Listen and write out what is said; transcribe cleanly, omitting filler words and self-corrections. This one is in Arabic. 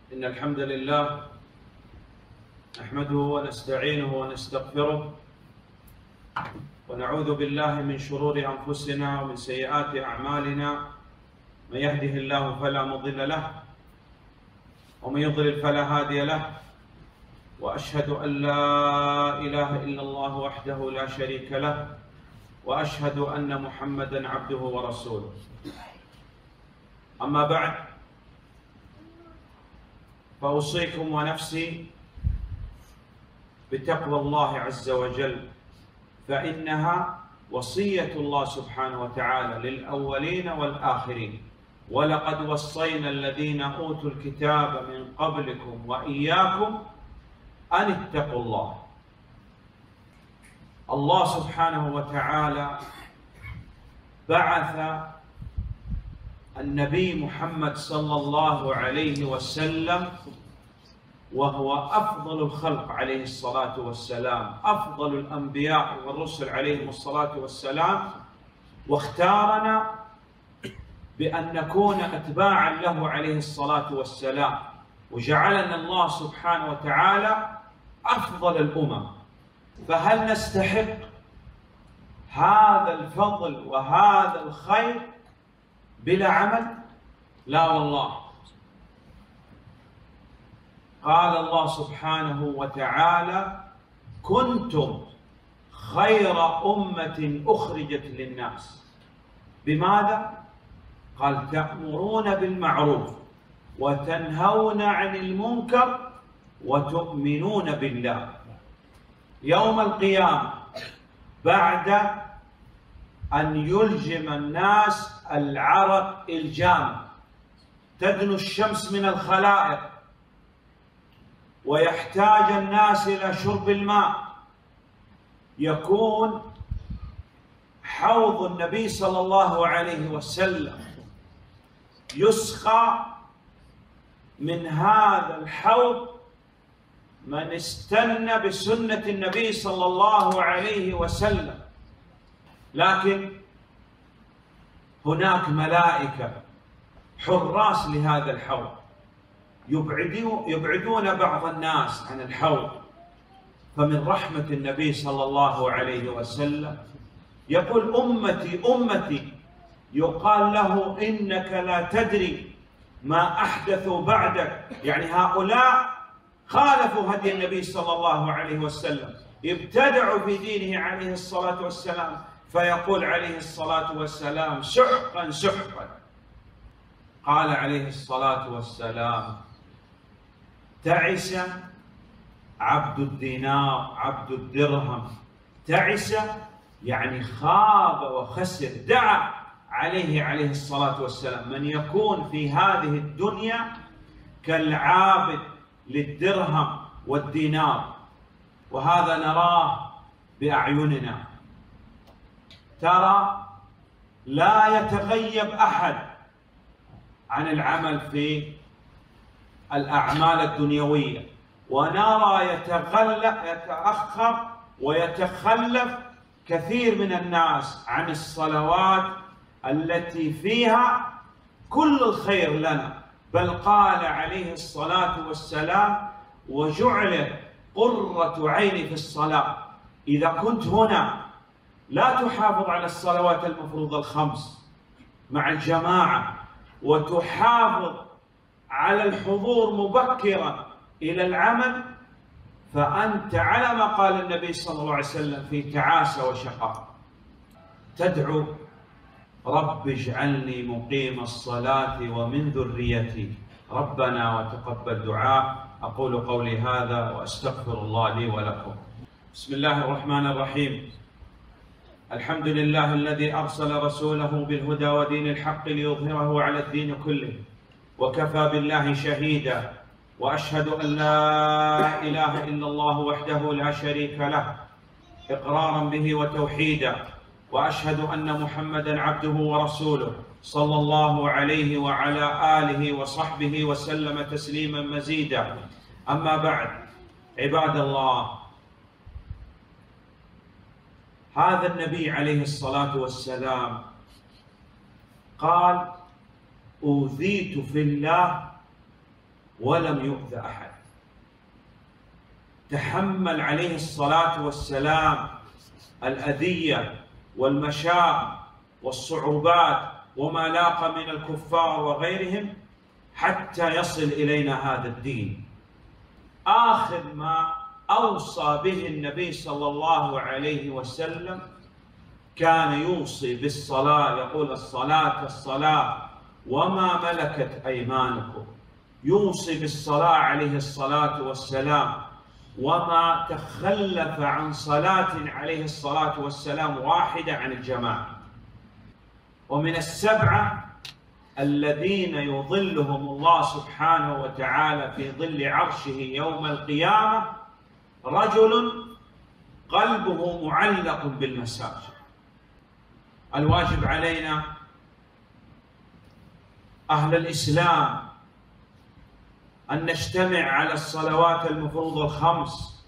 إن الحمد لله نحمده ونستعينه ونستغفره ونعوذ بالله من شرور أنفسنا ومن سيئات أعمالنا. من يهده الله فلا مضل له ومن يضلل فلا هادي له، وأشهد أن لا إله إلا الله وحده لا شريك له، وأشهد أن محمدًا عبده ورسوله. أما بعد، فأوصيكم ونفسي بتقوى الله عز وجل، فإنها وصية الله سبحانه وتعالى للأولين والآخرين. ولقد وصينا الذين أوتوا الكتاب من قبلكم وإياكم أن اتقوا الله. الله سبحانه وتعالى بعث النبي محمد صلى الله عليه وسلم، وهو أفضل الخلق عليه الصلاة والسلام، أفضل الأنبياء والرسل عليهم الصلاة والسلام، واختارنا بأن نكون أتباعا له عليه الصلاة والسلام، وجعلنا الله سبحانه وتعالى أفضل الأمم. فهل نستحق هذا الفضل وهذا الخير بلا عمل؟ لا والله. قال الله سبحانه وتعالى: كنتم خير أمة أخرجت للناس. بماذا؟ قال: تأمرون بالمعروف وتنهون عن المنكر وتؤمنون بالله. يوم القيامة بعد أن يلجم الناس العرق الجام، تدنو الشمس من الخلائق، ويحتاج الناس إلى شرب الماء، يكون حوض النبي صلى الله عليه وسلم يسقى من هذا الحوض من استنى بسنة النبي صلى الله عليه وسلم. لكن هناك ملائكة حراس لهذا الحوض يبعدون بعض الناس عن الحوض. فمن رحمة النبي صلى الله عليه وسلم يقول: أمتي أمتي، يقال له: إنك لا تدري ما أحدثوا بعدك. يعني هؤلاء خالفوا هدي النبي صلى الله عليه وسلم، ابتدعوا في دينه عليه الصلاة والسلام. فيقول عليه الصلاة والسلام: سحقا سحقا. قال عليه الصلاة والسلام: تعس عبد الدينار عبد الدرهم. تعس يعني خاب وخسر. دعا عليه الصلاة والسلام من يكون في هذه الدنيا كالعابد للدرهم والدينار، وهذا نراه بأعيننا. ترى لا يتغيب أحد عن العمل في الأعمال الدنيوية، ونرى يتأخر ويتخلف كثير من الناس عن الصلوات التي فيها كل الخير لنا. بل قال عليه الصلاة والسلام: وجعل قرة عيني في الصلاة. إذا كنت هنا لا تحافظ على الصلوات المفروضة الخمس مع الجماعة، وتحافظ على الحضور مبكرا إلى العمل، فأنت على ما قال النبي صلى الله عليه وسلم في تعاسة وشقاء. تدعو: رب اجعلني مقيم الصلاة ومن ذريتي ربنا وتقبل دعاء. أقول قولي هذا وأستغفر الله لي ولكم. بسم الله الرحمن الرحيم. الحمد لله الذي أرسل رسوله بالهدى ودين الحق ليظهره على الدين كله، وكفى بالله شهيدا. وأشهد أن لا إله إلا الله وحده لا شريك له إقرارا به وتوحيدا، وأشهد أن محمدًا عبده ورسوله صلى الله عليه وعلى آله وصحبه وسلم تسليما مزيدا. أما بعد، عباد الله، هذا النبي عليه الصلاة والسلام قال: أوذيت في الله ولم يؤذ أحد. تحمل عليه الصلاة والسلام الأذية والمشاق والصعوبات وما لاقى من الكفار وغيرهم حتى يصل إلينا هذا الدين. آخر ما أوصى به النبي صلى الله عليه وسلم كان يوصي بالصلاة، يقول الصلاة الصلاة وما ملكت أيمانكم. يوصي بالصلاة عليه الصلاة والسلام، وما تخلف عن صلاة عليه الصلاة والسلام واحدة عن الجماعة. ومن السبعة الذين يظلهم الله سبحانه وتعالى في ظل عرشه يوم القيامة رجل قلبه معلق بالمساجد. الواجب علينا أهل الإسلام أن نجتمع على الصلوات المفروضة الخمس